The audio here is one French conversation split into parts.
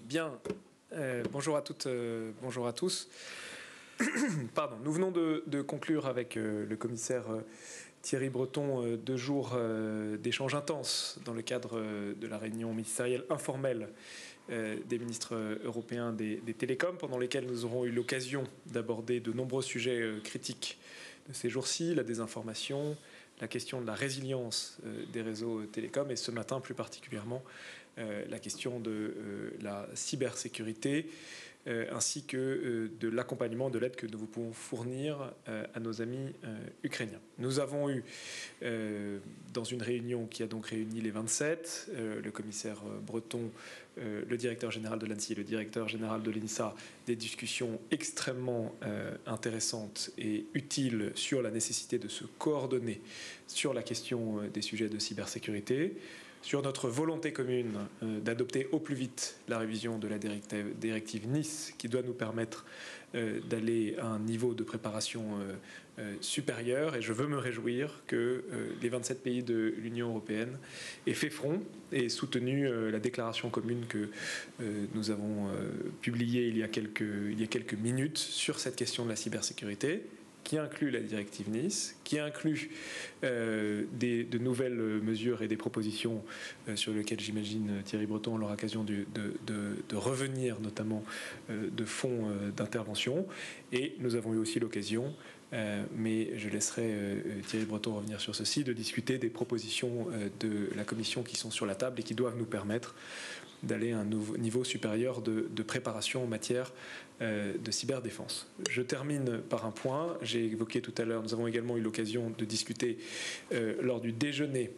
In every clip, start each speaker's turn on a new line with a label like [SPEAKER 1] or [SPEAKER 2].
[SPEAKER 1] Bien, bonjour à toutes, bonjour à tous. Pardon, nous venons de conclure avec le commissaire Thierry Breton 2 jours d'échanges intenses dans le cadre de la réunion ministérielle informelle des ministres européens des télécoms, pendant lesquels nous aurons eu l'occasion d'aborder de nombreux sujets critiques de ces jours-ci, la désinformation, la question de la résilience des réseaux télécoms et ce matin plus particulièrement la question de la cybersécurité ainsi que de l'accompagnement, de l'aide que nous pouvons fournir à nos amis ukrainiens. Nous avons eu, dans une réunion qui a donc réuni les 27, le commissaire Breton, le directeur général de l'ANSSI et le directeur général de l'ENISA, des discussions extrêmement intéressantes et utiles sur la nécessité de se coordonner sur la question des sujets de cybersécurité, sur notre volonté commune d'adopter au plus vite la révision de la directive Nice qui doit nous permettre d'aller à un niveau de préparation supérieur. Et je veux me réjouir que les 27 pays de l'Union européenne aient fait front et soutenu la déclaration commune que nous avons publiée il y a quelques minutes sur cette question de la cybersécurité, qui inclut la directive Nice, qui inclut de nouvelles mesures et des propositions sur lesquelles j'imagine Thierry Breton aura l'occasion de revenir, notamment de fonds d'intervention. Et nous avons eu aussi l'occasion, mais je laisserai Thierry Breton revenir sur ceci, de discuter des propositions de la Commission qui sont sur la table et qui doivent nous permettre d'aller à un niveau supérieur de préparation en matière de cyberdéfense. Je termine par un point. J'ai évoqué tout à l'heure, nous avons également eu l'occasion de discuter lors du déjeuner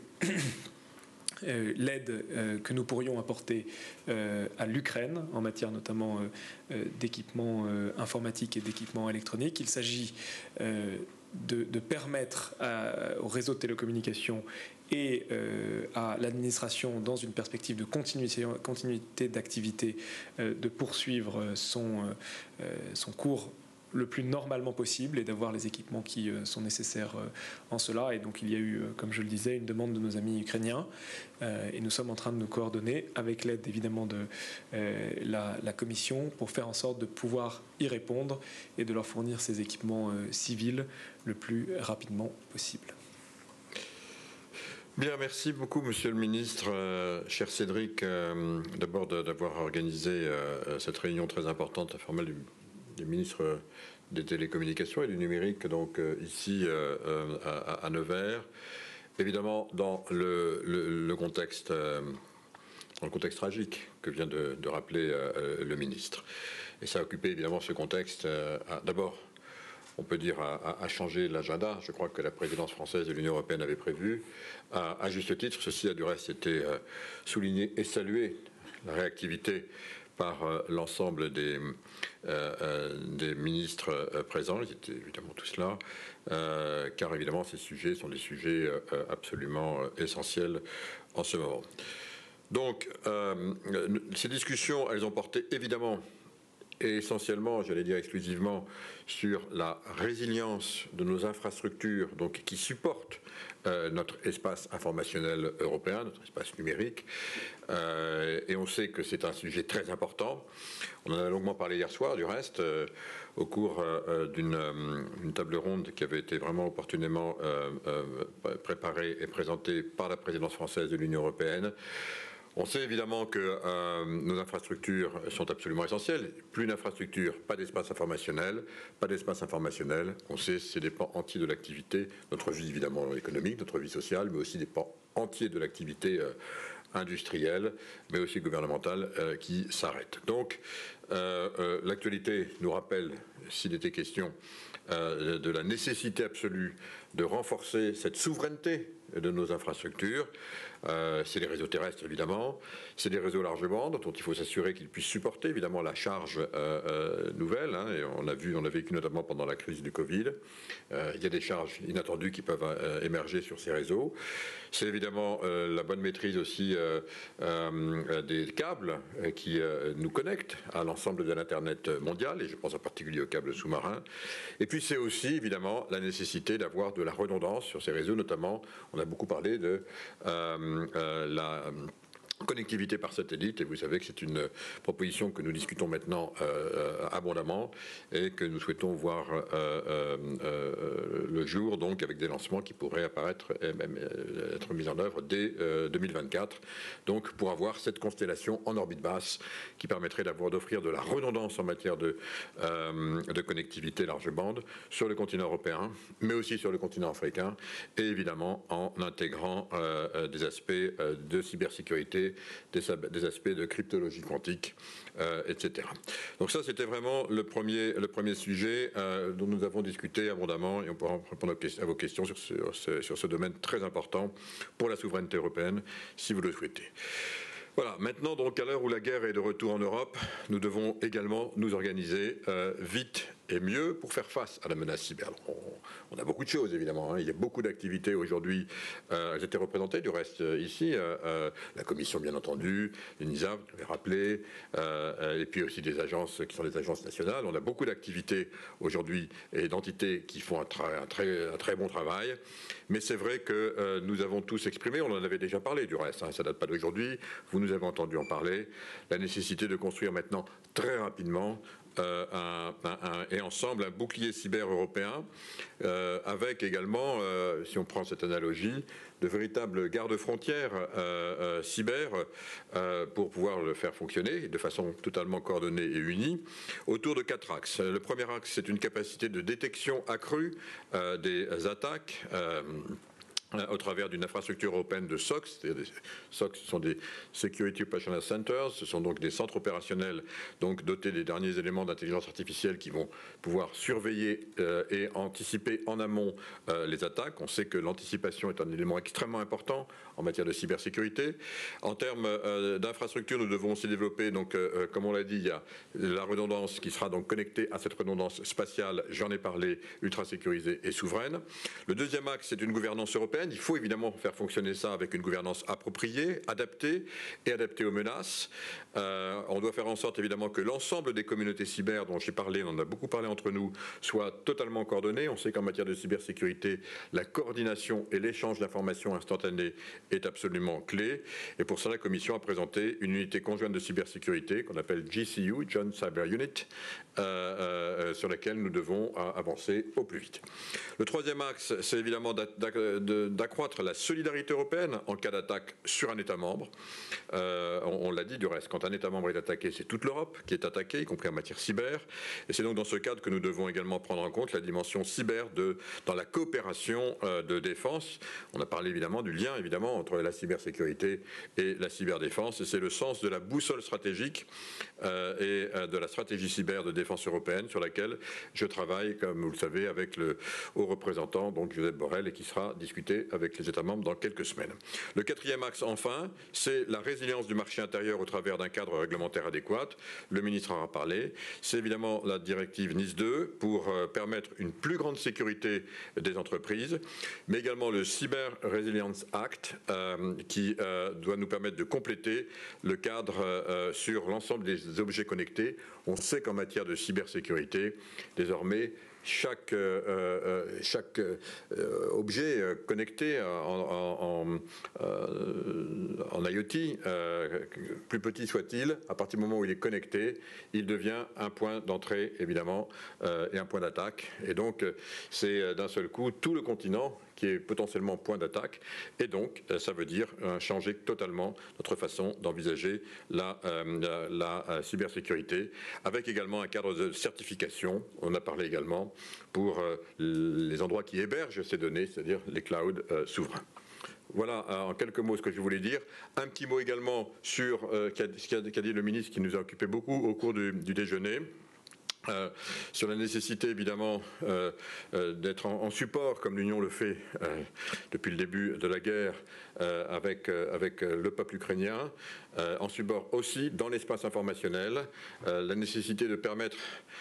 [SPEAKER 1] l'aide que nous pourrions apporter à l'Ukraine en matière notamment d'équipements informatiques et d'équipements électroniques. Il s'agit de permettre au réseau de télécommunications et à l'administration, dans une perspective de continuité d'activité, de poursuivre son cours le plus normalement possible et d'avoir les équipements qui sont nécessaires en cela. Et donc il y a eu, comme je le disais, une demande de nos amis ukrainiens et nous sommes en train de nous coordonner avec l'aide évidemment de la Commission pour faire en sorte de pouvoir y répondre et de leur fournir ces équipements civils le plus rapidement possible.
[SPEAKER 2] Bien, merci beaucoup, Monsieur le Ministre. Cher Cédric, d'abord d'avoir organisé cette réunion très importante, informelle du ministre des télécommunications et du numérique, donc ici à Nevers. Évidemment, dans le contexte tragique que vient de rappeler le ministre. Et ça a occupé évidemment ce contexte, d'abord, on peut dire, à changer l'agenda. Je crois que la présidence française de l'Union européenne avait prévu, à juste titre. Ceci a du reste été souligné et salué, la réactivité par l'ensemble des ministres présents. Ils étaient évidemment tous là, car évidemment ces sujets sont des sujets absolument essentiels en ce moment. Donc, ces discussions, elles ont porté évidemment et essentiellement, j'allais dire exclusivement, sur la résilience de nos infrastructures, donc qui supportent notre espace informationnel européen, notre espace numérique. Et on sait que c'est un sujet très important. On en a longuement parlé hier soir, du reste, au cours d'une table ronde qui avait été vraiment opportunément préparée et présentée par la présidence française de l'Union européenne. On sait évidemment que nos infrastructures sont absolument essentielles. Plus d'infrastructures, pas d'espace informationnel. Pas d'espace informationnel, on sait, c'est des pans entiers de l'activité, notre vie évidemment économique, notre vie sociale, mais aussi des pans entiers de l'activité industrielle, mais aussi gouvernementale, qui s'arrêtent. Donc, l'actualité nous rappelle, s'il était question, de la nécessité absolue de renforcer cette souveraineté de nos infrastructures. C'est les réseaux terrestres évidemment, c'est les réseaux large bande dont il faut s'assurer qu'ils puissent supporter évidemment la charge nouvelle, hein, et on a vécu notamment pendant la crise du Covid. Il y a des charges inattendues qui peuvent émerger sur ces réseaux. C'est évidemment la bonne maîtrise aussi des câbles qui nous connectent à l'ensemble de l'Internet mondial, et je pense en particulier aux câbles sous-marins. Et puis c'est aussi évidemment la nécessité d'avoir de la redondance sur ces réseaux, notamment on a beaucoup parlé de connectivité par satellite, et vous savez que c'est une proposition que nous discutons maintenant abondamment et que nous souhaitons voir le jour, donc avec des lancements qui pourraient apparaître et même être mis en œuvre dès 2024, donc pour avoir cette constellation en orbite basse qui permettrait d'offrir de la redondance en matière de connectivité large bande sur le continent européen, mais aussi sur le continent africain, et évidemment en intégrant des aspects de cybersécurité, des aspects de cryptologie quantique, etc. Donc ça, c'était vraiment le premier sujet dont nous avons discuté abondamment, et on pourra répondre à vos questions sur ce domaine très important pour la souveraineté européenne, si vous le souhaitez. Voilà, maintenant, donc, à l'heure où la guerre est de retour en Europe, nous devons également nous organiser vite et mieux pour faire face à la menace cyber. On a beaucoup de choses, évidemment. Il y a beaucoup d'activités aujourd'hui. Elles étaient représentées, du reste, ici. La Commission, bien entendu, l'ENISA, vous l'avez rappelé, et puis aussi des agences qui sont des agences nationales. On a beaucoup d'activités aujourd'hui et d'entités qui font un très bon travail. Mais c'est vrai que nous avons tous exprimé, on en avait déjà parlé, du reste, ça ne date pas d'aujourd'hui, vous nous avez entendu en parler, la nécessité de construire maintenant très rapidement et ensemble un bouclier cyber européen avec également, si on prend cette analogie, de véritables gardes-frontières cyber pour pouvoir le faire fonctionner de façon totalement coordonnée et unie autour de 4 axes. Le premier axe, c'est une capacité de détection accrue des attaques au travers d'une infrastructure européenne de SOC. SOC, ce sont des Security Operational Centers, ce sont donc des centres opérationnels donc dotés des derniers éléments d'intelligence artificielle qui vont pouvoir surveiller et anticiper en amont les attaques. On sait que l'anticipation est un élément extrêmement important en matière de cybersécurité. En termes d'infrastructure, nous devons aussi développer, donc, comme on l'a dit, il y a la redondance qui sera donc connectée à cette redondance spatiale, j'en ai parlé, ultra sécurisée et souveraine. Le deuxième axe, c'est une gouvernance européenne. Il faut évidemment faire fonctionner ça avec une gouvernance appropriée, adaptée et adaptée aux menaces. On doit faire en sorte évidemment que l'ensemble des communautés cyber dont j'ai parlé, on en a beaucoup parlé entre nous, soient totalement coordonnées. On sait qu'en matière de cybersécurité, la coordination et l'échange d'informations instantanées est absolument clé. Et pour ça, la Commission a présenté une unité conjointe de cybersécurité qu'on appelle GCU, Joint Cyber Unit, sur laquelle nous devons avancer au plus vite. Le troisième axe, c'est évidemment d'accroître la solidarité européenne en cas d'attaque sur un État membre. On l'a dit du reste, quand un État membre est attaqué, c'est toute l'Europe qui est attaquée, y compris en matière cyber. Et c'est donc dans ce cadre que nous devons également prendre en compte la dimension cyber dans la coopération de défense. On a parlé évidemment du lien entre la cybersécurité et la cyberdéfense. Et c'est le sens de la boussole stratégique et de la stratégie cyber de défense européenne sur laquelle je travaille, comme vous le savez, avec le haut représentant, donc Josep Borrell, et qui sera discuté avec les États membres dans quelques semaines. Le quatrième axe, enfin, c'est la résilience du marché intérieur au travers d'un cadre réglementaire adéquat. Le ministre en a parlé. C'est évidemment la directive NIS 2 pour permettre une plus grande sécurité des entreprises, mais également le Cyber Resilience Act qui doit nous permettre de compléter le cadre sur l'ensemble des objets connectés. On sait qu'en matière de cybersécurité, désormais, chaque objet connecté en IoT, plus petit soit-il, à partir du moment où il est connecté, il devient un point d'entrée, évidemment, et un point d'attaque. Et donc, c'est d'un seul coup tout le continent qui est potentiellement point d'attaque. Et donc, ça veut dire changer totalement notre façon d'envisager la cybersécurité, avec également un cadre de certification. On a parlé également pour les endroits qui hébergent ces données, c'est-à-dire les clouds souverains. Voilà en quelques mots ce que je voulais dire. Un petit mot également sur ce qu'a dit le ministre qui nous a occupé beaucoup au cours du déjeuner. Sur la nécessité évidemment d'être en support, comme l'Union le fait depuis le début de la guerre avec le peuple ukrainien, en support aussi dans l'espace informationnel, la nécessité de permettre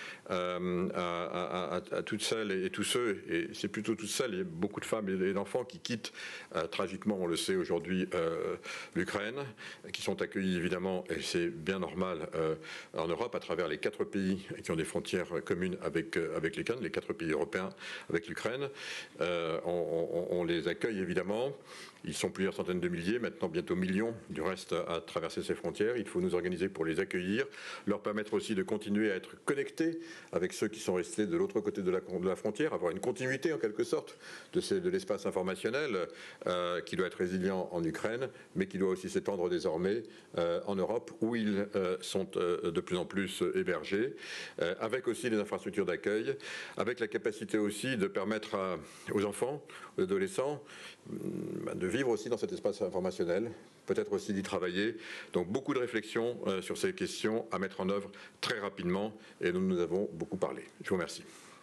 [SPEAKER 2] à toutes celles et tous ceux, et c'est plutôt toutes celles, il y a beaucoup de femmes et d'enfants qui quittent tragiquement, on le sait aujourd'hui, l'Ukraine, qui sont accueillis évidemment, et c'est bien normal, en Europe, à travers les 4 pays qui ont des frontières frontière commune avec l'Ukraine, les 4 pays européens avec l'Ukraine. On les accueille évidemment. Ils sont plusieurs centaines de milliers, maintenant bientôt millions du reste à traverser ces frontières. Il faut nous organiser pour les accueillir, leur permettre aussi de continuer à être connectés avec ceux qui sont restés de l'autre côté de la frontière, avoir une continuité en quelque sorte de l'espace informationnel qui doit être résilient en Ukraine, mais qui doit aussi s'étendre désormais en Europe où ils sont de plus en plus hébergés, avec aussi des infrastructures d'accueil, avec la capacité aussi de permettre aux enfants, aux adolescents, de vivre aussi dans cet espace informationnel, peut-être aussi d'y travailler. Donc beaucoup de réflexions sur ces questions à mettre en œuvre très rapidement et nous avons beaucoup parlé. Je vous remercie.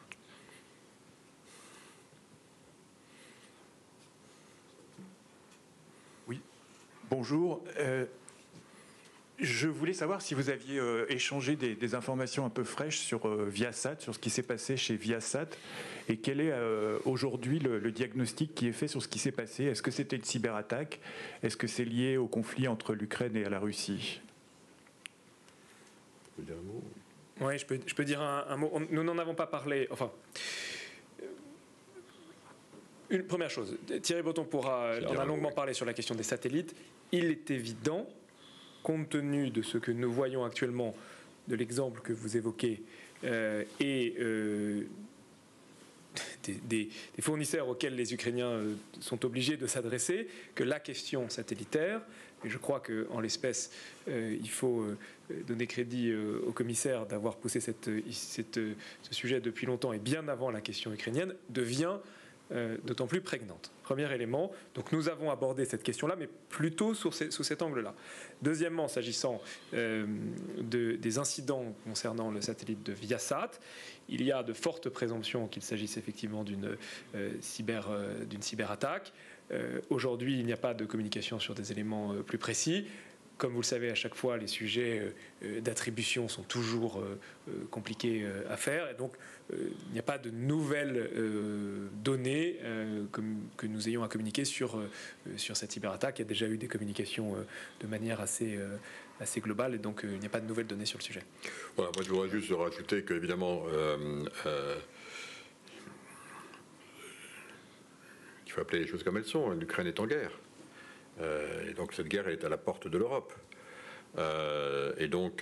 [SPEAKER 3] Oui, bonjour. Je voulais savoir si vous aviez échangé des informations un peu fraîches sur Viasat, sur ce qui s'est passé chez Viasat, et quel est aujourd'hui le diagnostic qui est fait sur ce qui s'est passé. Est-ce que c'était une cyberattaque? Est-ce que c'est lié au conflit entre l'Ukraine et la Russie?
[SPEAKER 1] Oui, je peux dire un mot. Nous n'en avons pas parlé. Enfin, une première chose, Thierry Breton en a longuement parlé sur la question des satellites. Il est évident, compte tenu de ce que nous voyons actuellement, de l'exemple que vous évoquez, et des fournisseurs auxquels les Ukrainiens sont obligés de s'adresser, que la question satellitaire, et je crois qu'en l'espèce, il faut donner crédit au commissaire d'avoir poussé ce sujet depuis longtemps et bien avant la question ukrainienne, devient d'autant plus prégnante. Premier élément, donc nous avons abordé cette question-là, mais plutôt sous cet angle-là. Deuxièmement, s'agissant des incidents concernant le satellite de Viasat, il y a de fortes présomptions qu'il s'agisse effectivement d'une cyberattaque. Aujourd'hui, il n'y a pas de communication sur des éléments plus précis. Comme vous le savez, à chaque fois, les sujets d'attribution sont toujours compliqués à faire. Et donc, il n'y a pas de nouvelles données que nous ayons à communiquer sur cette cyberattaque. Il y a déjà eu des communications de manière assez globale. Et donc, il n'y a pas de nouvelles données sur le sujet.
[SPEAKER 2] Voilà, moi, je voudrais juste rajouter qu'évidemment, il faut appeler les choses comme elles sont. L'Ukraine est en guerre. Et donc cette guerre est à la porte de l'Europe. Et donc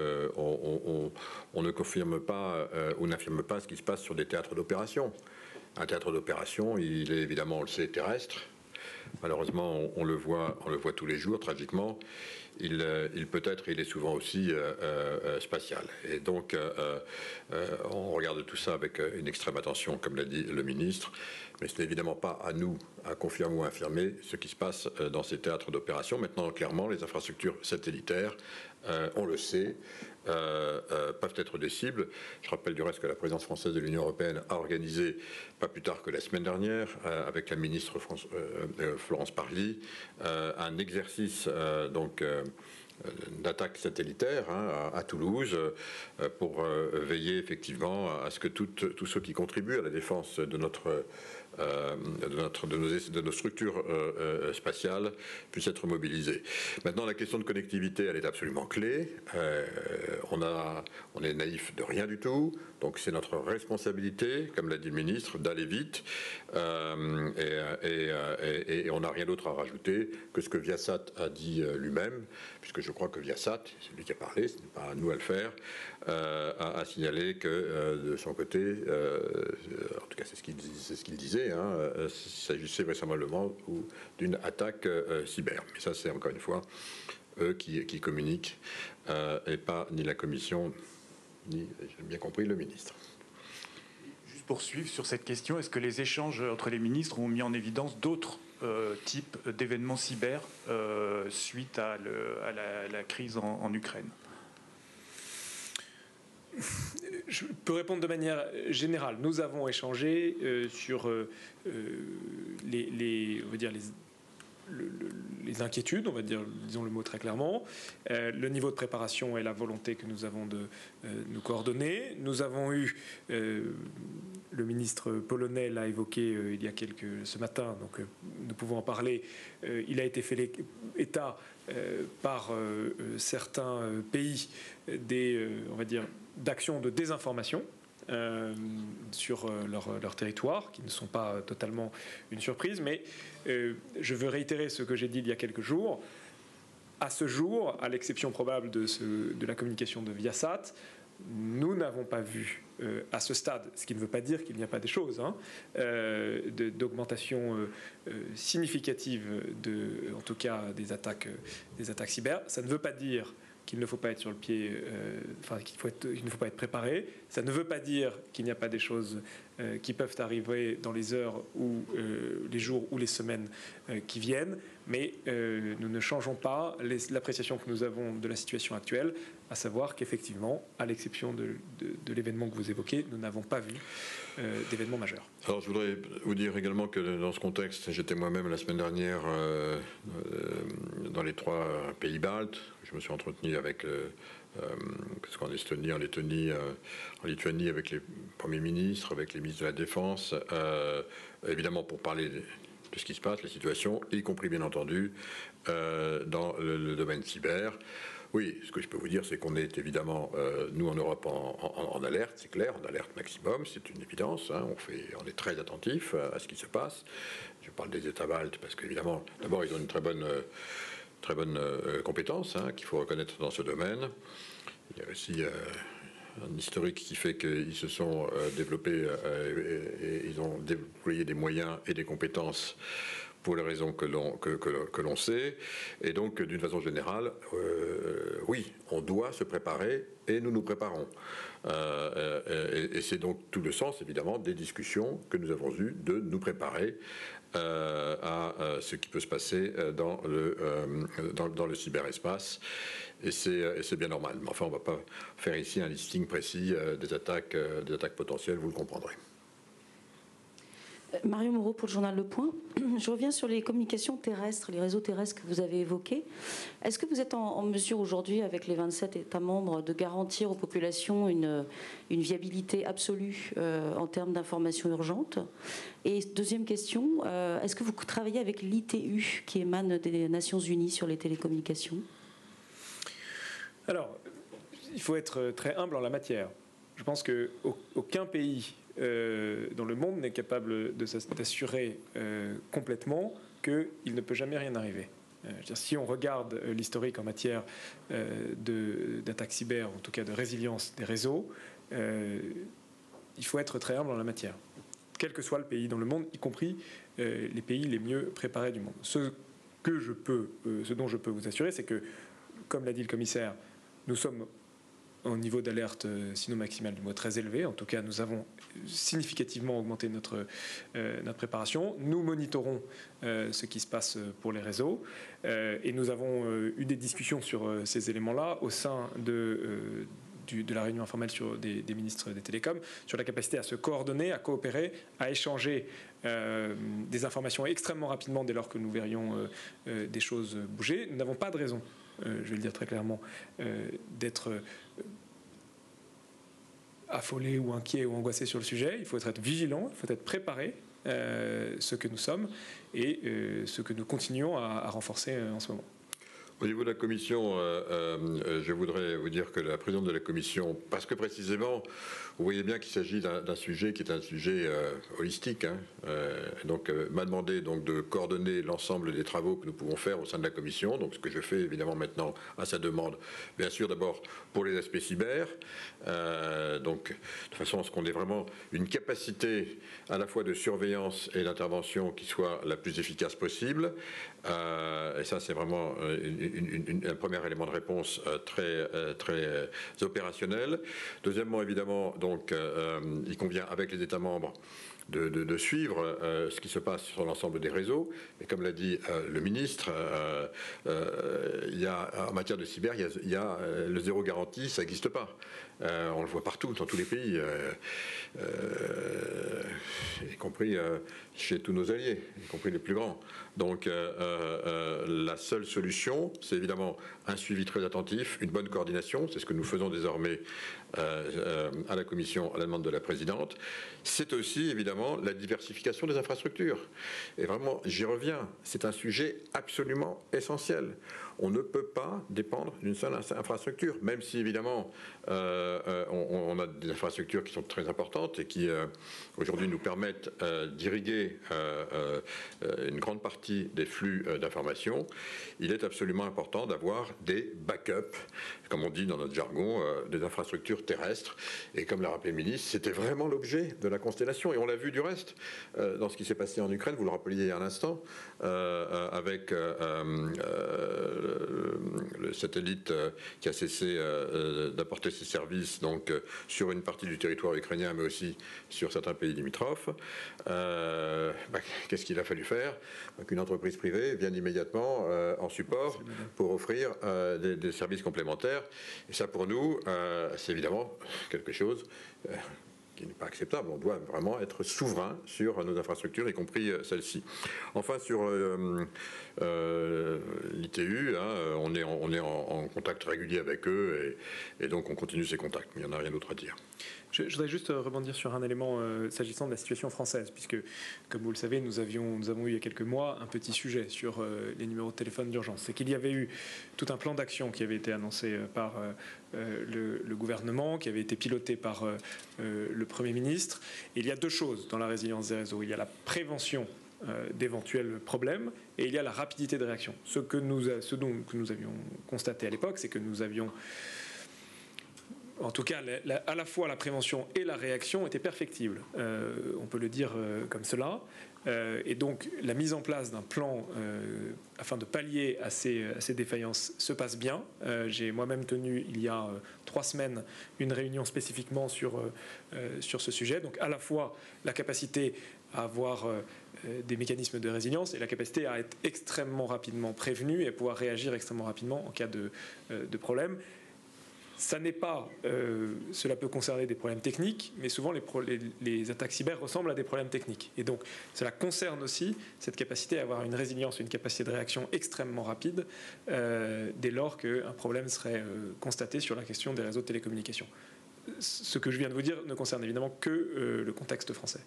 [SPEAKER 2] on ne confirme pas ou n'affirme pas ce qui se passe sur des théâtres d'opération. Un théâtre d'opération, il est évidemment, on le sait, terrestre. Malheureusement, on le voit tous les jours, tragiquement. Il peut être, il est souvent aussi spatial. Et donc, on regarde tout ça avec une extrême attention, comme l'a dit le ministre. Mais ce n'est évidemment pas à nous à confirmer ou à affirmer ce qui se passe dans ces théâtres d'opération. Maintenant, clairement, les infrastructures satellitaires, on le sait, peuvent être des cibles. Je rappelle du reste que la présidence française de l'Union européenne a organisé, pas plus tard que la semaine dernière, avec la ministre Florence Parly, un exercice d'attaque satellitaire à Toulouse pour veiller effectivement à ce que tous ceux qui contribuent à la défense de nos structures spatiales puissent être mobilisés. Maintenant, la question de connectivité, elle est absolument clé. On est naïf de rien du tout, donc c'est notre responsabilité, comme l'a dit le ministre, d'aller vite. Et on n'a rien d'autre à rajouter que ce que Viasat a dit lui-même, puisque je crois que Viasat, c'est lui qui a parlé, ce n'est pas à nous à le faire, a signalé que de son côté, en tout cas c'est ce qu'il disait, il s'agissait vraisemblablement d'une attaque cyber. Mais ça, c'est encore une fois eux qui communiquent, et pas ni la Commission, ni, j'ai bien compris, le ministre.
[SPEAKER 3] Juste pour suivre sur cette question, est-ce que les échanges entre les ministres ont mis en évidence d'autres types d'événements cyber suite à la crise en Ukraine?
[SPEAKER 1] Je peux répondre de manière générale. Nous avons échangé sur les inquiétudes, on va dire, disons le mot très clairement, le niveau de préparation et la volonté que nous avons de nous coordonner. Nous avons eu, le ministre polonais l'a évoqué ce matin, donc nous pouvons en parler, il a été fait état par certains pays on va dire, d'actions de désinformation sur leur territoire, qui ne sont pas totalement une surprise, mais je veux réitérer ce que j'ai dit il y a quelques jours. À ce jour, à l'exception probable de la communication de Viasat, nous n'avons pas vu à ce stade, ce qui ne veut pas dire qu'il n'y a pas des choses, d'augmentation significative en tout cas des attaques cyber. Ça ne veut pas dire qu'il ne faut pas être sur le pied, qu'il ne faut pas être préparé. Ça ne veut pas dire qu'il n'y a pas des choses qui peuvent arriver dans les heures ou les jours ou les semaines qui viennent, mais nous ne changeons pas l'appréciation que nous avons de la situation actuelle, à savoir qu'effectivement, à l'exception de l'événement que vous évoquez, nous n'avons pas vu d'événement majeur.
[SPEAKER 2] Alors je voudrais vous dire également que dans ce contexte, j'étais moi-même la semaine dernière dans les 3 pays baltes. Je me suis entretenu avec en Estonie, en Lettonie, en Lituanie, avec les premiers ministres, avec les ministres de la Défense, évidemment pour parler de ce qui se passe, la situation, y compris bien entendu dans le domaine cyber. Oui, ce que je peux vous dire, c'est qu'on est évidemment, nous en Europe, en alerte, c'est clair, en alerte maximum, c'est une évidence. On est très attentif à ce qui se passe. Je parle des États baltes parce qu'évidemment, d'abord, ils ont une très bonne compétence qu'il faut reconnaître dans ce domaine. Il y a aussi un historique qui fait qu'ils se sont développés et ils ont déployé des moyens et des compétences pour les raisons que l'on sait. Et donc, d'une façon générale, oui, on doit se préparer et nous nous préparons. Et c'est donc tout le sens, évidemment, des discussions que nous avons eues de nous préparer à ce qui peut se passer dans le cyberespace. Et c'est bien normal. Mais enfin, on ne va pas faire ici un listing précis des attaques potentielles, vous le comprendrez.
[SPEAKER 4] Marion Moreau pour le journal Le Point. Je reviens sur les communications terrestres, les réseaux terrestres que vous avez évoqués. Est-ce que vous êtes en mesure aujourd'hui, avec les 27 États membres, de garantir aux populations une viabilité absolue en termes d'informations urgentes? Et deuxième question, est-ce que vous travaillez avec l'ITU qui émane des Nations Unies sur les télécommunications?
[SPEAKER 1] Alors, il faut être très humble en la matière. Je pense qu'aucun pays dans le monde n'est capable d'assurer complètement qu'il ne peut jamais rien arriver. Si on regarde l'historique en matière d'attaques cyber, en tout cas de résilience des réseaux, il faut être très humble en la matière. Quel que soit le pays dans le monde, y compris les pays les mieux préparés du monde. Ce dont je peux vous assurer, c'est que, comme l'a dit le commissaire, nous sommes au niveau d'alerte sino-maximale du mot très élevé. En tout cas, nous avons significativement augmenté notre préparation. Nous monitorons ce qui se passe pour les réseaux et nous avons eu des discussions sur ces éléments-là au sein de la réunion informelle des ministres des télécoms, sur la capacité à se coordonner, à coopérer, à échanger des informations extrêmement rapidement dès lors que nous verrions des choses bouger. Nous n'avons pas de raison, je vais le dire très clairement, d'être affolé ou inquiet ou angoissé sur le sujet. Il faut être vigilant, il faut être préparé, ce que nous sommes et ce que nous continuons à renforcer en ce moment.
[SPEAKER 2] Au niveau de la Commission, je voudrais vous dire que la présidente de la Commission, parce que précisément, vous voyez bien qu'il s'agit d'un sujet qui est un sujet holistique, donc m'a demandé donc de coordonner l'ensemble des travaux que nous pouvons faire au sein de la Commission, donc ce que je fais évidemment maintenant à sa demande, bien sûr d'abord pour les aspects cyber, donc de façon à ce qu'on ait vraiment une capacité à la fois de surveillance et d'intervention qui soit la plus efficace possible, et ça c'est vraiment un premier élément de réponse très opérationnel. Deuxièmement, évidemment, donc, il convient avec les États membres de suivre ce qui se passe sur l'ensemble des réseaux. Et comme l'a dit le ministre, il y a, en matière de cyber, il y a le zéro garantie, ça n'existe pas. On le voit partout, dans tous les pays, y compris chez tous nos alliés, y compris les plus grands. Donc la seule solution, c'est évidemment un suivi très attentif, une bonne coordination, c'est ce que nous faisons désormais à la Commission à la demande de la Présidente. C'est aussi évidemment la diversification des infrastructures. Et vraiment, j'y reviens, c'est un sujet absolument essentiel. On ne peut pas dépendre d'une seule infrastructure, même si évidemment on a des infrastructures qui sont très importantes et qui aujourd'hui nous permettent d'irriguer une grande partie des flux d'informations. Il est absolument important d'avoir des backups, comme on dit dans notre jargon, des infrastructures terrestres. Et comme l'a rappelé le ministre, c'était vraiment l'objet de la constellation. Et on l'a vu du reste dans ce qui s'est passé en Ukraine, vous le rappeliez il y a un instant, avec le satellite qui a cessé d'apporter ses services donc, sur une partie du territoire ukrainien, mais aussi sur certains pays limitrophes. Qu'est-ce qu'il a fallu faire? Qu'une entreprise privée vienne immédiatement en support pour offrir des services complémentaires. Et ça, pour nous, c'est évidemment quelque chose qui n'est pas acceptable. On doit vraiment être souverain sur nos infrastructures, y compris celle-ci. Enfin, sur l'ITU, on est en contact régulier avec eux et donc on continue ces contacts. Mais il n'y en a rien d'autre à dire.
[SPEAKER 1] Je voudrais juste rebondir sur un élément s'agissant de la situation française, puisque, comme vous le savez, nous avons eu il y a quelques mois un petit sujet sur les numéros de téléphone d'urgence. C'est qu'il y avait eu tout un plan d'action qui avait été annoncé par le gouvernement, qui avait été piloté par le Premier ministre. Et il y a deux choses dans la résilience des réseaux. Il y a la prévention d'éventuels problèmes et il y a la rapidité de réaction. Ce que nous avions constaté à l'époque, c'est que nous avions... En tout cas, à la fois la prévention et la réaction étaient perfectibles. On peut le dire comme cela. Et donc, la mise en place d'un plan afin de pallier à ces défaillances se passe bien. J'ai moi-même tenu, il y a 3 semaines, une réunion spécifiquement sur ce sujet. Donc, à la fois la capacité à avoir des mécanismes de résilience et la capacité à être extrêmement rapidement prévenu et à pouvoir réagir extrêmement rapidement en cas de problème. Ça n'est pas, cela peut concerner des problèmes techniques, mais souvent les attaques cyber ressemblent à des problèmes techniques. Et donc, cela concerne aussi cette capacité à avoir une résilience, une capacité de réaction extrêmement rapide dès lors qu'un problème serait constaté sur la question des réseaux de télécommunications. Ce que je viens de vous dire ne concerne évidemment que le contexte français.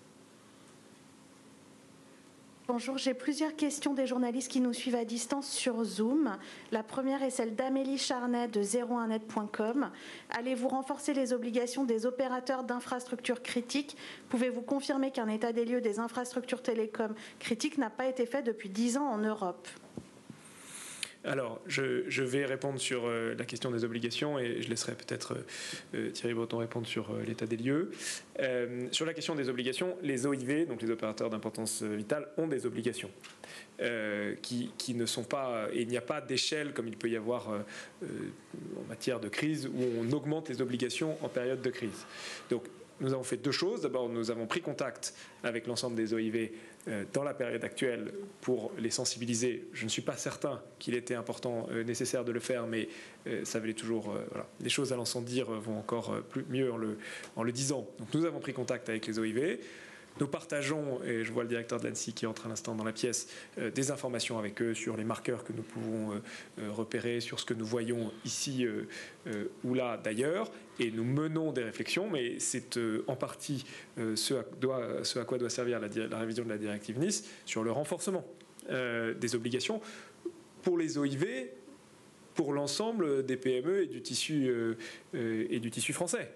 [SPEAKER 5] Bonjour, j'ai plusieurs questions des journalistes qui nous suivent à distance sur Zoom. La première est celle d'Amélie Charnet de 01net.com. Allez-vous renforcer les obligations des opérateurs d'infrastructures critiques? Pouvez-vous confirmer qu'un état des lieux des infrastructures télécom critiques n'a pas été fait depuis 10 ans en Europe?
[SPEAKER 1] Alors, je vais répondre sur la question des obligations et je laisserai peut-être Thierry Breton répondre sur l'état des lieux. Sur la question des obligations, les OIV, donc les opérateurs d'importance vitale, ont des obligations qui ne sont pas... Et il n'y a pas d'échelle comme il peut y avoir en matière de crise où on augmente les obligations en période de crise. Donc, nous avons fait 2 choses. D'abord, nous avons pris contact avec l'ensemble des OIV dans la période actuelle pour les sensibiliser. Je ne suis pas certain qu'il était important, nécessaire de le faire, mais ça valait toujours... voilà. Les choses allant sans dire vont encore mieux en le disant. Donc nous avons pris contact avec les OIV. Nous partageons, et je vois le directeur de l'ANSSI qui entre à l'instant dans la pièce, des informations avec eux sur les marqueurs que nous pouvons repérer, sur ce que nous voyons ici ou là d'ailleurs. Et nous menons des réflexions, mais c'est en partie ce à quoi doit servir la révision de la directive Nice sur le renforcement des obligations pour les OIV, pour l'ensemble des PME et du tissu français.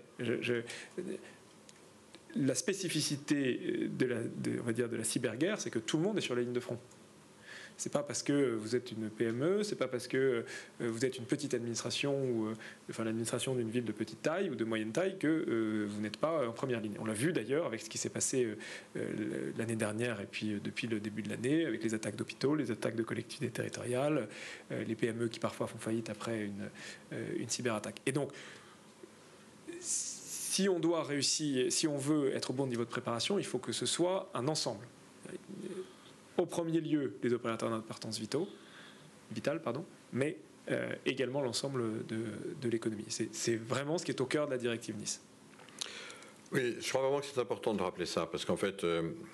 [SPEAKER 1] La spécificité de la cyberguerre, c'est que tout le monde est sur la ligne de front. C'est pas parce que vous êtes une PME, c'est pas parce que vous êtes une petite administration ou enfin l'administration d'une ville de petite taille ou de moyenne taille que vous n'êtes pas en première ligne. On l'a vu d'ailleurs avec ce qui s'est passé l'année dernière et puis depuis le début de l'année, avec les attaques d'hôpitaux, les attaques de collectivités territoriales, les PME qui parfois font faillite après une cyberattaque. Et donc, si on doit réussir, si on veut être au bon niveau de préparation, il faut que ce soit un ensemble. Au premier lieu, les opérateurs d'importance vitale, mais également l'ensemble de l'économie. C'est vraiment ce qui est au cœur de la directive Nice.
[SPEAKER 2] Oui, je crois vraiment que c'est important de rappeler ça, parce qu'en fait,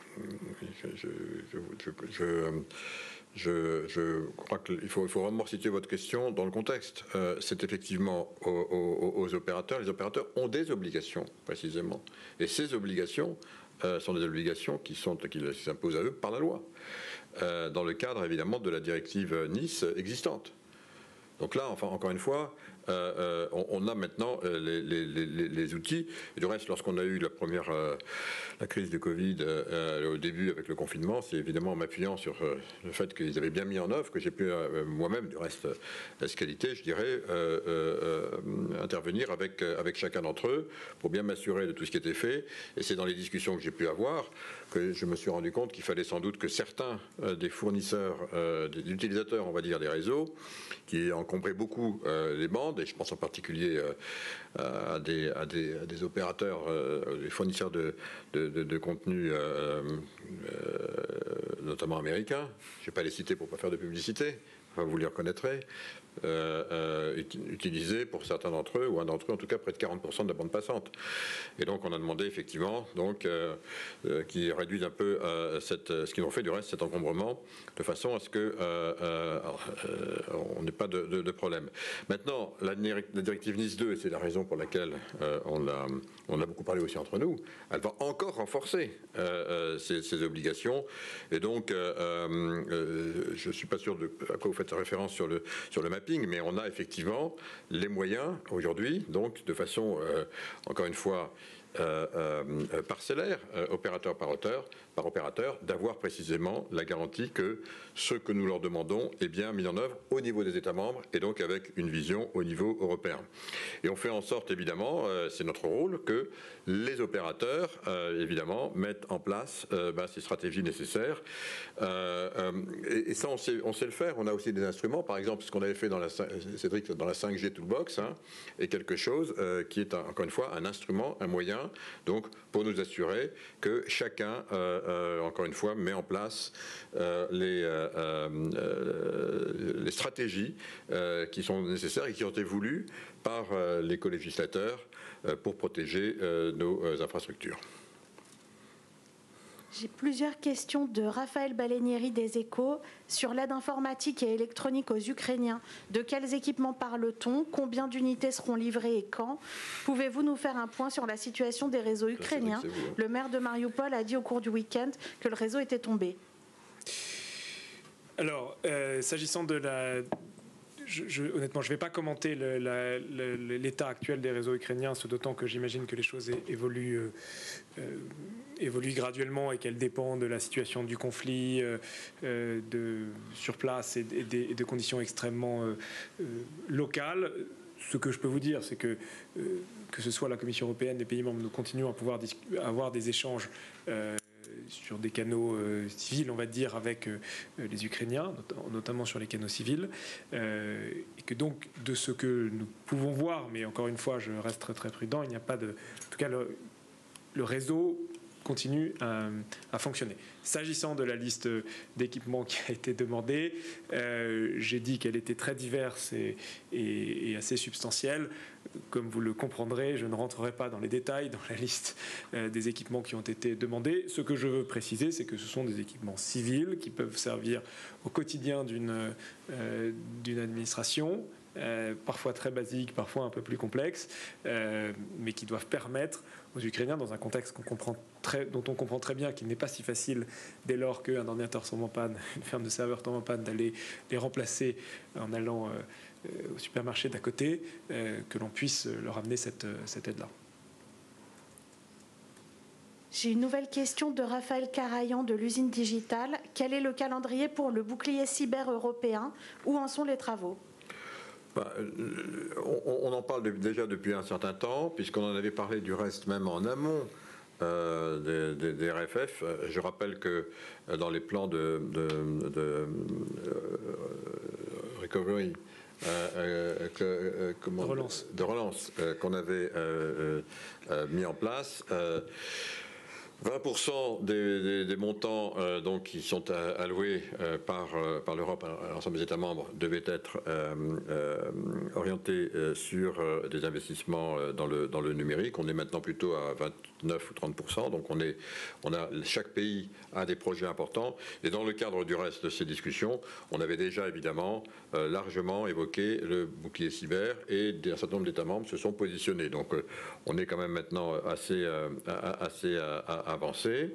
[SPEAKER 2] je crois qu'il faut vraiment situer votre question dans le contexte. C'est effectivement aux opérateurs. Les opérateurs ont des obligations, précisément. Et ces obligations sont des obligations qui s'imposent à eux par la loi, dans le cadre, évidemment, de la directive Nice existante. Donc là, enfin, encore une fois, on a maintenant les outils. Et du reste, lorsqu'on a eu la crise de Covid au début avec le confinement, c'est évidemment en m'appuyant sur le fait qu'ils avaient bien mis en œuvre que j'ai pu moi-même, du reste, escalité, je dirais, intervenir avec chacun d'entre eux pour bien m'assurer de tout ce qui était fait. Et c'est dans les discussions que j'ai pu avoir que je me suis rendu compte qu'il fallait sans doute que certains des fournisseurs, des utilisateurs, on va dire, des réseaux, qui encombraient beaucoup les bandes, et je pense en particulier à des opérateurs, des fournisseurs de contenu, notamment américains. Je ne vais pas les citer pour ne pas faire de publicité, enfin, vous les reconnaîtrez. Utilisé pour certains d'entre eux, ou un d'entre eux en tout cas, près de 40% de la bande passante. Et donc on a demandé effectivement qu'ils réduisent un peu ce qu'ils ont fait du reste, cet encombrement, de façon à ce que on n'ait pas de problème. Maintenant, la directive Nice 2, et c'est la raison pour laquelle on a beaucoup parlé aussi entre nous, elle va encore renforcer ces obligations. Et donc je ne suis pas sûr à quoi vous faites référence sur le mapping, mais on a effectivement les moyens aujourd'hui, donc de façon, encore une fois, parcellaire, opérateur par opérateur, d'avoir précisément la garantie que ce que nous leur demandons est bien mis en œuvre au niveau des États membres et donc avec une vision au niveau européen. Et on fait en sorte, évidemment, c'est notre rôle, que les opérateurs, évidemment, mettent en place ces stratégies nécessaires. Et ça, on sait le faire. On a aussi des instruments, par exemple, ce qu'on avait fait dans la 5G Toolbox, est quelque chose qui est, encore une fois, un instrument, un moyen, donc, pour nous assurer que chacun, encore une fois, met en place les stratégies qui sont nécessaires et qui ont été voulues par les co-législateurs pour protéger nos infrastructures.
[SPEAKER 5] J'ai plusieurs questions de Raphaël Balenieri des Échos sur l'aide informatique et électronique aux Ukrainiens. De quels équipements parle-t-on? Combien d'unités seront livrées et quand? Pouvez-vous nous faire un point sur la situation des réseaux ukrainiens? Le maire de Mariupol a dit au cours du week-end que le réseau était tombé.
[SPEAKER 1] Alors, s'agissant de la... honnêtement, je ne vais pas commenter l'état actuel des réseaux ukrainiens, ce d'autant que j'imagine que les choses évoluent graduellement et qu'elles dépendent de la situation du conflit sur place et de conditions extrêmement locales. Ce que je peux vous dire, c'est que ce soit la Commission européenne, les pays membres, nous continuons à pouvoir avoir des échanges sur des canaux civils, on va dire, avec les Ukrainiens, notamment sur les canaux civils, et que donc, de ce que nous pouvons voir, mais encore une fois, je reste très, très prudent, il n'y a pas de... En tout cas, le réseau continue à fonctionner. S'agissant de la liste d'équipements qui a été demandée, j'ai dit qu'elle était très diverse et assez substantielle. Comme vous le comprendrez, je ne rentrerai pas dans les détails, dans la liste des équipements qui ont été demandés. Ce que je veux préciser, c'est que ce sont des équipements civils qui peuvent servir au quotidien d'une administration, parfois très basiques, parfois un peu plus complexes, mais qui doivent permettre aux Ukrainiens, dans un contexte dont on comprend très bien qu'il n'est pas si facile, dès lors qu'un ordinateur tombe en panne, une ferme de serveurs tombe en panne, d'aller les remplacer en allant au supermarché d'à côté, que l'on puisse leur amener cette aide-là.
[SPEAKER 5] J'ai une nouvelle question de Raphaël Carayan de l'usine digitale. Quel est le calendrier pour le bouclier cyber européen? Où en sont les travaux?
[SPEAKER 2] On en parle déjà depuis un certain temps, puisqu'on en avait parlé du reste même en amont des RFF. Je rappelle que dans les plans de recovery, de relance qu'on avait mis en place, 20% des montants donc, qui sont alloués par l'Europe à l'ensemble des États membres devaient être orientés sur des investissements dans le numérique. On est maintenant plutôt à 29 ou 30%. Donc chaque pays a des projets importants. Et dans le cadre du reste de ces discussions, on avait déjà évidemment largement évoqué le bouclier cyber et un certain nombre d'États membres se sont positionnés. Donc on est quand même maintenant assez avancé.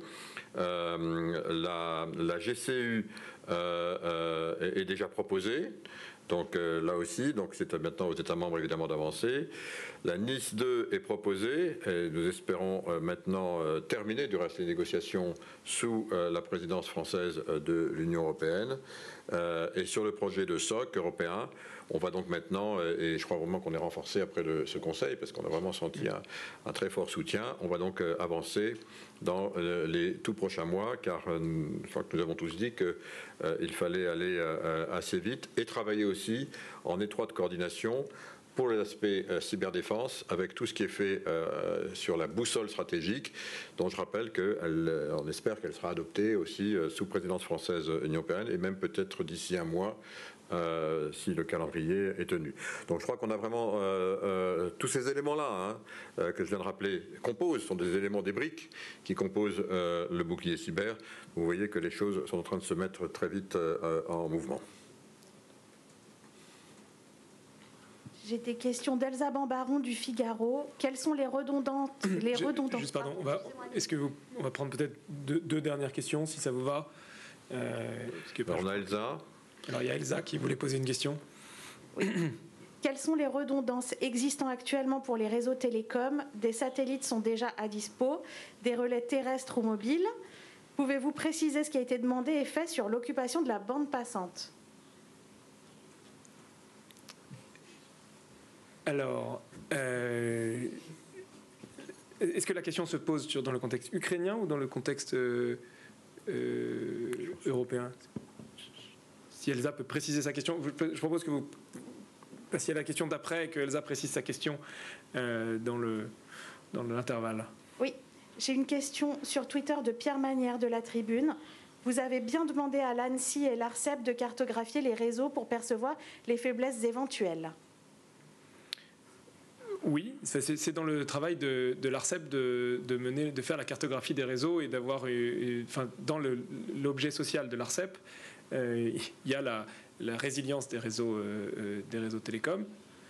[SPEAKER 2] La GCU est déjà proposée. Donc là aussi, c'est maintenant aux États membres évidemment d'avancer. La NIS 2 est proposée et nous espérons maintenant terminer du reste les négociations sous la présidence française de l'Union européenne. Et sur le projet de SOC européen, on va donc maintenant, et je crois vraiment qu'on est renforcé après ce Conseil, parce qu'on a vraiment senti un très fort soutien, on va donc avancer dans les tout prochains mois, car je crois que nous avons tous dit qu'il fallait aller assez vite et travailler aussi en étroite coordination pour l'aspect cyberdéfense, avec tout ce qui est fait sur la boussole stratégique, dont je rappelle qu'on espère qu'elle sera adoptée aussi sous présidence française Union européenne, et même peut-être d'ici un mois, si le calendrier est tenu. Donc je crois qu'on a vraiment tous ces éléments-là que je viens de rappeler sont des éléments, des briques qui composent le bouclier cyber. Vous voyez que les choses sont en train de se mettre très vite en mouvement.
[SPEAKER 5] J'ai des questions d'Elsa Bambaron du Figaro. Quelles sont les redondances
[SPEAKER 1] Juste pardon, on va prendre peut-être deux dernières questions, si ça vous va.
[SPEAKER 2] On a Elsa.
[SPEAKER 1] Alors il y a Elsa qui voulait poser une question.
[SPEAKER 5] Oui. Quelles sont les redondances existant actuellement pour les réseaux télécoms? Des satellites sont déjà à dispo, des relais terrestres ou mobiles. Pouvez-vous préciser ce qui a été demandé et fait sur l'occupation de la bande passante?
[SPEAKER 1] Alors, est-ce que la question se pose dans le contexte ukrainien ou dans le contexte européen? Si Elsa peut préciser sa question, je propose que vous passiez à la question d'après et que Elsa précise sa question dans l'intervalle.
[SPEAKER 5] Oui, j'ai une question sur Twitter de Pierre Manière de La Tribune. Vous avez bien demandé à l'ANSSI et l'ARCEP de cartographier les réseaux pour percevoir les faiblesses éventuelles.
[SPEAKER 1] Oui, c'est dans le travail de l'ARCEP de faire la cartographie des réseaux et d'avoir, dans l'objet social de l'ARCEP, il y a la résilience des réseaux télécoms.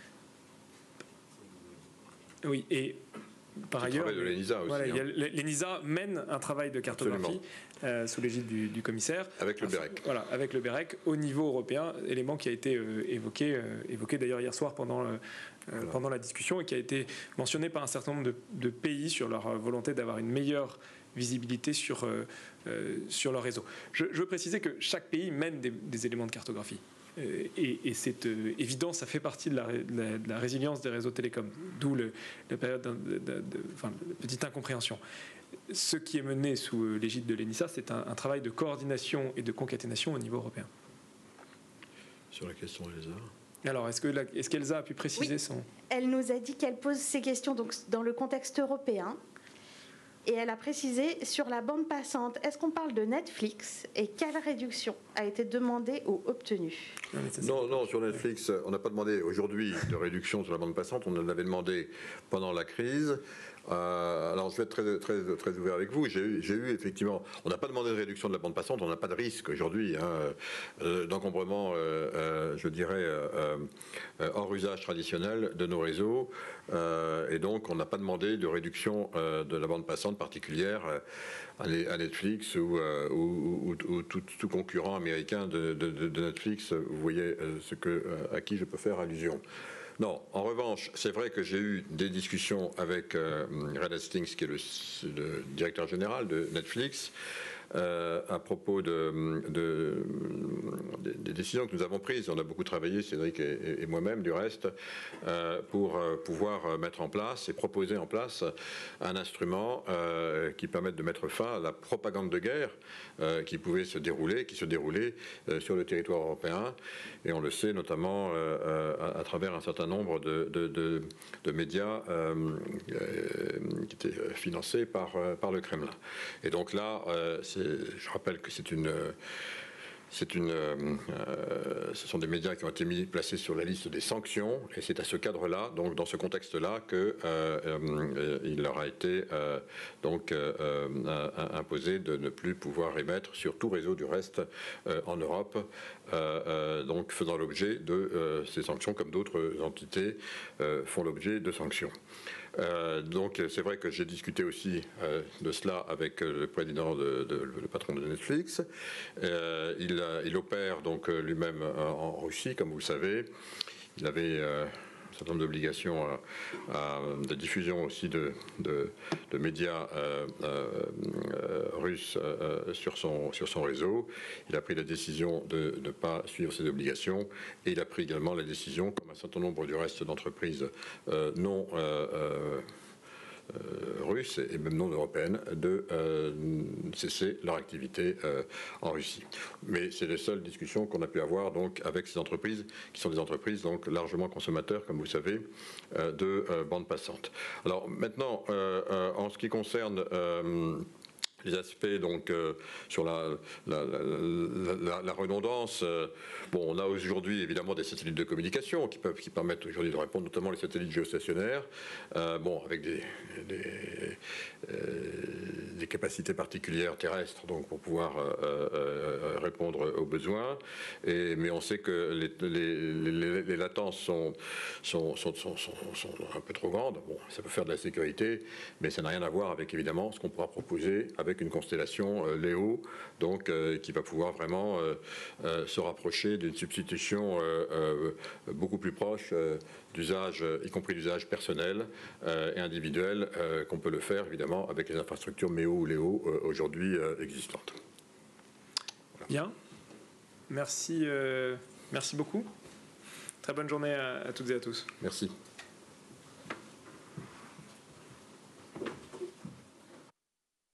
[SPEAKER 1] Oui, et par ailleurs,
[SPEAKER 2] le travail de l'ENISA aussi.
[SPEAKER 1] L'ENISA mène un travail de cartographie sous l'égide du commissaire.
[SPEAKER 2] Avec le BEREC.
[SPEAKER 1] Voilà, avec le BEREC au niveau européen, élément qui a été évoqué d'ailleurs hier soir pendant la discussion et qui a été mentionné par un certain nombre de pays sur leur volonté d'avoir une meilleure visibilité sur leur réseau. Je veux préciser que chaque pays mène des éléments de cartographie. Et c'est évident, ça fait partie de la résilience des réseaux télécoms, d'où la période la petite incompréhension. Ce qui est mené sous l'égide de l'ENISA, c'est un travail de coordination et de concaténation au niveau européen.
[SPEAKER 2] Sur la question d'Elsa.
[SPEAKER 1] Alors, est-ce qu'Elsa a pu préciser son...
[SPEAKER 5] Elle nous a dit qu'elle pose ces questions donc, dans le contexte européen. Et elle a précisé sur la bande passante, est-ce qu'on parle de Netflix et quelle réduction a été demandée ou obtenue?
[SPEAKER 2] Non, sur Netflix, on n'a pas demandé aujourd'hui de réduction sur la bande passante, on en avait demandé pendant la crise. Alors je vais être très ouvert avec vous. J'ai eu effectivement, on n'a pas demandé de réduction de la bande passante, on n'a pas de risque aujourd'hui d'encombrement, je dirais, hors usage traditionnel de nos réseaux, et donc on n'a pas demandé de réduction de la bande passante particulière à Netflix ou tout concurrent américain de Netflix. Vous voyez à qui je peux faire allusion. Non, en revanche, c'est vrai que j'ai eu des discussions avec Reed Hastings, qui est le directeur général de Netflix, à propos des décisions que nous avons prises. On a beaucoup travaillé, Cédric et moi-même, du reste, pour pouvoir mettre en place et proposer en place un instrument qui permette de mettre fin à la propagande de guerre qui se déroulait sur le territoire européen. Et on le sait notamment à travers un certain nombre de médias qui étaient financés par le Kremlin. Et donc là, je rappelle que ce sont des médias qui ont été placés sur la liste des sanctions, et c'est à ce cadre-là, donc dans ce contexte-là, qu'il leur a été imposé de ne plus pouvoir émettre sur tout réseau du reste en Europe, donc faisant l'objet de ces sanctions, comme d'autres entités font l'objet de sanctions. Donc c'est vrai que j'ai discuté aussi de cela avec le patron de Netflix. Il opère donc lui-même en Russie, comme vous le savez. Il avait un certain nombre d'obligations de diffusion aussi de médias russes sur son réseau. Il a pris la décision de ne pas suivre ses obligations, et il a pris également la décision, comme un certain nombre du reste d'entreprises non russes et même non européennes, de cesser leur activité en Russie. Mais c'est les seules discussions qu'on a pu avoir donc avec ces entreprises, qui sont des entreprises donc largement consommateurs, comme vous savez, de bande passante. Alors maintenant, en ce qui concerne les aspects donc sur la redondance. Bon, on a aujourd'hui évidemment des satellites de communication qui permettent aujourd'hui de répondre, notamment les satellites géostationnaires, avec des capacités particulières terrestres, donc pour pouvoir répondre aux besoins. Mais on sait que les latences sont un peu trop grandes. Bon, ça peut faire de la sécurité, mais ça n'a rien à voir avec évidemment ce qu'on pourra proposer avec une constellation Léo, donc qui va pouvoir vraiment se rapprocher d'une substitution beaucoup plus proche d'usage, y compris d'usage personnel et individuel, qu'on peut le faire évidemment avec les infrastructures MEO ou Léo aujourd'hui existantes. Voilà.
[SPEAKER 1] Bien, merci beaucoup. Très bonne journée à toutes et à tous.
[SPEAKER 2] Merci.